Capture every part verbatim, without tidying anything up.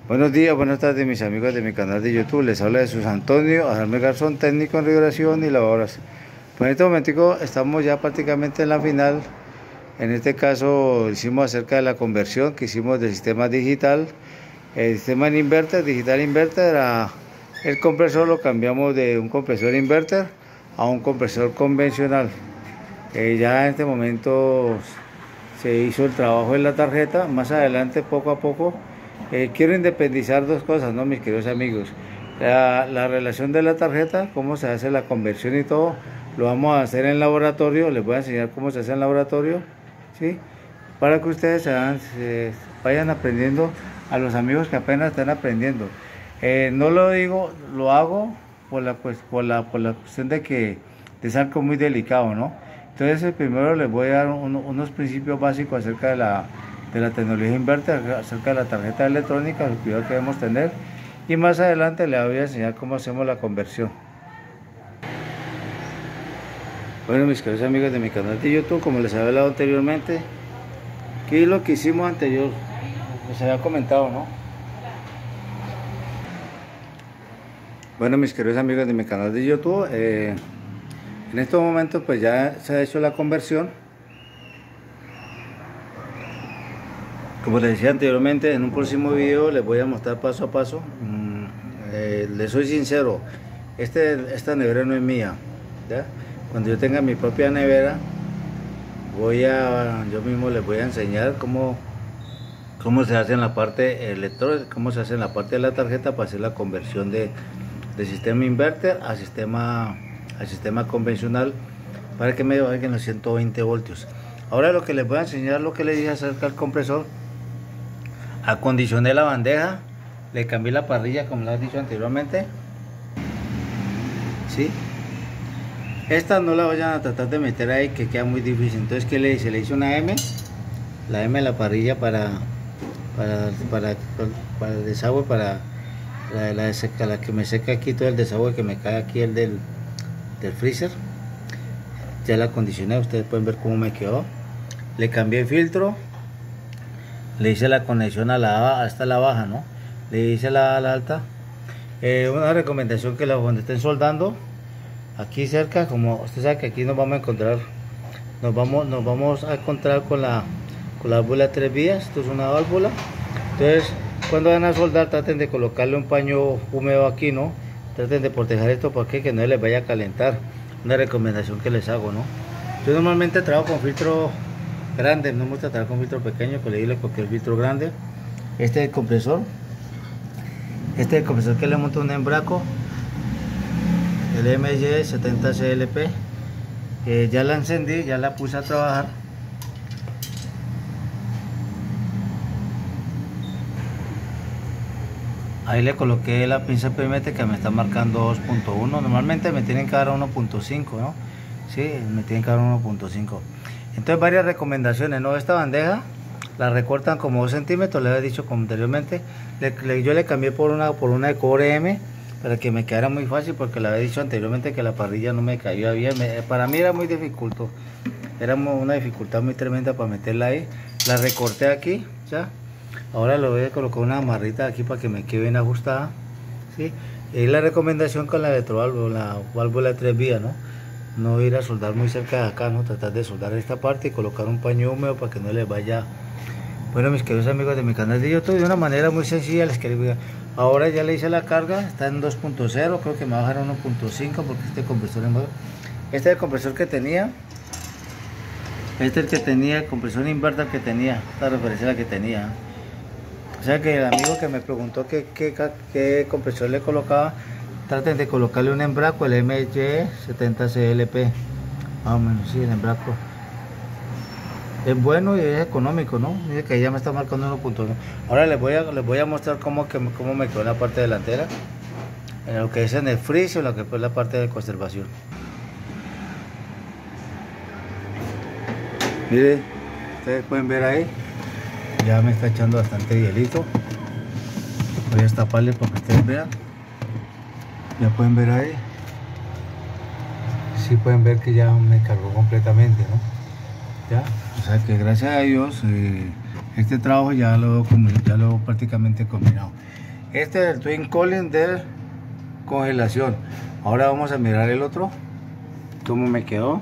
Buenos días, buenas tardes mis amigos de mi canal de YouTube. Les habla Jesús Antonio Ajarme Garzón, técnico en regulación y lavadoras. Pues en este momentico estamos ya prácticamente en la final. En este caso hicimos acerca de la conversión que hicimos del sistema digital. El sistema en inverter, digital inverter, a el compresor lo cambiamos de un compresor inverter a un compresor convencional. Eh, ya en este momento se hizo el trabajo en la tarjeta. Más adelante, poco a poco, eh, quiero independizar dos cosas, ¿no, mis queridos amigos? La, la relación de la tarjeta, cómo se hace la conversión y todo, lo vamos a hacer en laboratorio. Les voy a enseñar cómo se hace en laboratorio, ¿sí? Para que ustedes se, hagan, se vayan aprendiendo, a los amigos que apenas están aprendiendo. Eh, no lo digo, lo hago por la, pues, por la, por la cuestión de que es algo muy delicado, ¿no? Entonces primero les voy a dar un, unos principios básicos acerca de la, de la tecnología inverter, acerca de la tarjeta electrónica, los cuidados que debemos tener, y más adelante les voy a enseñar cómo hacemos la conversión. Bueno, mis queridos amigos de mi canal de YouTube, como les había hablado anteriormente, ¿qué es lo que hicimos anterior? Les había comentado, ¿no? Bueno, mis queridos amigos de mi canal de YouTube, eh, en estos momentos pues ya se ha hecho la conversión. Como les decía anteriormente, en un próximo video les voy a mostrar paso a paso. Mm, eh, les soy sincero, este, esta nevera no es mía, ¿ya? Cuando yo tenga mi propia nevera, voy a, yo mismo les voy a enseñar cómo, cómo se hace en la parte electrónica, cómo se hace en la parte de la tarjeta para hacer la conversión de, de sistema inverter a sistema, al sistema convencional, para que me valgan los ciento veinte voltios. Ahora lo que les voy a enseñar, lo que les dije acerca del compresor. Acondicioné la bandeja, le cambié la parrilla como les he dicho anteriormente, ¿sí? Esta no la vayan a tratar de meter ahí, que queda muy difícil. Entonces, ¿qué le hice? Le hice una M, la M de la parrilla para, para, para, para el desagüe, para la, la, seca, la que me seca aquí todo el desagüe, que me cae aquí el del, del freezer. Ya la acondicioné, ustedes pueden ver cómo me quedó. Le cambié el filtro, le hice la conexión a la hasta la baja, ¿no? Le hice la, la alta. Eh, una recomendación, que la, cuando estén soldando aquí cerca, como usted sabe que aquí nos vamos a encontrar, nos vamos, nos vamos a encontrar con la, con la válvula de tres vías. Esto es una válvula. Entonces, cuando van a soldar, traten de colocarle un paño húmedo aquí, ¿no? Traten de proteger esto para que, que no les vaya a calentar. Una recomendación que les hago, ¿no? Yo normalmente trabajo con filtro grande, no me gusta trabajar con filtro pequeño, que le digo cualquier filtro grande. Este es el compresor. Este es el compresor que le monto un embraco, el M Y setenta C L P. Eh, ya la encendí, ya la puse a trabajar. Ahí le coloqué la pinza P M T que me está marcando dos punto uno. Normalmente me tienen que dar uno punto cinco, ¿no? Sí, me tienen que dar uno punto cinco. Entonces, varias recomendaciones, ¿no? Esta bandeja la recortan como dos centímetros, les he dicho como anteriormente. Le, le, yo le cambié por una, por una de cobre M, para que me quedara muy fácil, porque le había dicho anteriormente que la parrilla no me caía bien. Me, para mí era muy dificulto, era una dificultad muy tremenda para meterla ahí. La recorté aquí, ya. Ahora le voy a colocar una amarrita aquí para que me quede bien ajustada, ¿sí? Y la recomendación con la electroválvula, la válvula de tres vías, ¿no? No ir a soldar muy cerca de acá, ¿no? Tratar de soldar esta parte y colocar un paño húmedo para que no les vaya. Bueno, mis queridos amigos de mi canal de YouTube, de una manera muy sencilla les quería. Ahora ya le hice la carga, está en dos punto cero, creo que me va a bajar a uno punto cinco porque este compresor es nuevo. Este es el compresor que tenía. Este es el que tenía, el compresor inverter que tenía, esta referencia la que tenía. O sea que el amigo que me preguntó qué, qué, qué compresor le colocaba, traten de colocarle un embraco, el M Y setenta C L P. Más o menos, sí, el embraco es bueno y es económico, ¿no? Dice que ya me está marcando uno punto uno. Ahora les voy a, les voy a mostrar cómo, que, cómo me quedó en la parte delantera, en lo que es en el freezer, en lo que es la parte de conservación. Miren, ustedes pueden ver ahí, ya me está echando bastante hielito. Voy a destaparle para que ustedes vean. Ya pueden ver ahí. Sí pueden ver que ya me cargó completamente, ¿no? Ya, o sea que gracias a Dios eh, Este trabajo ya lo, ya lo prácticamente combinado. Este es el Twin Cooling de congelación. Ahora vamos a mirar el otro, cómo me quedó.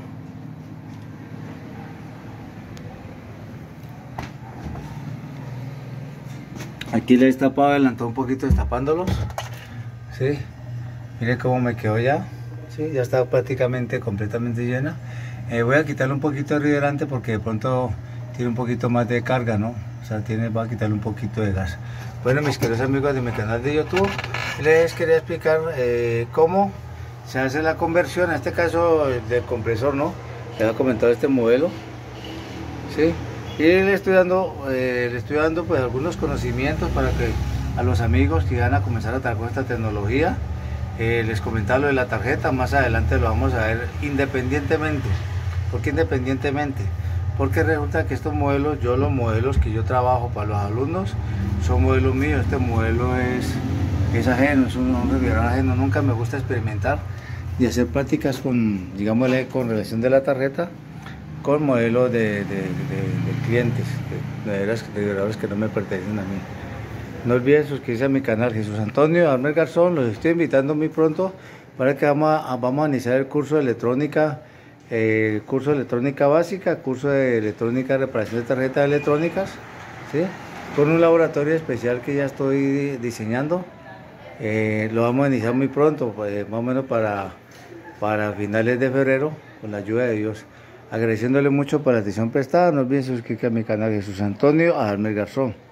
Aquí le he destapado, adelantado un poquito destapándolos. Sí, mire cómo me quedó ya. Sí, ya está prácticamente completamente llena. Eh, voy a quitarle un poquito de refrigerante porque de pronto tiene un poquito más de carga, ¿no? O sea, tiene, va a quitarle un poquito de gas. Bueno, mis queridos amigos de mi canal de YouTube, les quería explicar eh, cómo se hace la conversión, en este caso del compresor, ¿no? Les he comentado este modelo, ¿sí? Y le estoy dando, eh, le estoy dando pues algunos conocimientos para que a los amigos que van a comenzar a trabajar con esta tecnología, eh, les comentaba lo de la tarjeta, más adelante lo vamos a ver independientemente. ¿Por qué independientemente? Porque resulta que estos modelos, yo los modelos que yo trabajo para los alumnos, son modelos míos. Este modelo es, es ajeno, es un refrigerador ajeno. Nunca me gusta experimentar y hacer prácticas con, digámosle, con relación de la tarjeta, con modelos de, de, de, de clientes, de, de refrigeradores que no me pertenecen a mí. No olviden suscribirse a mi canal Jesús Antonio Armel Garzón. Los estoy invitando muy pronto para que vamos a, vamos a iniciar el curso de electrónica. Eh, curso de electrónica básica, curso de electrónica, reparación de tarjetas electrónicas, ¿sí? Con un laboratorio especial que ya estoy diseñando. Eh, lo vamos a iniciar muy pronto, pues, más o menos para, para finales de febrero, con la ayuda de Dios. Agradeciéndole mucho por la atención prestada. No olviden suscribirse a mi canal Jesús Antonio Armel Garzón.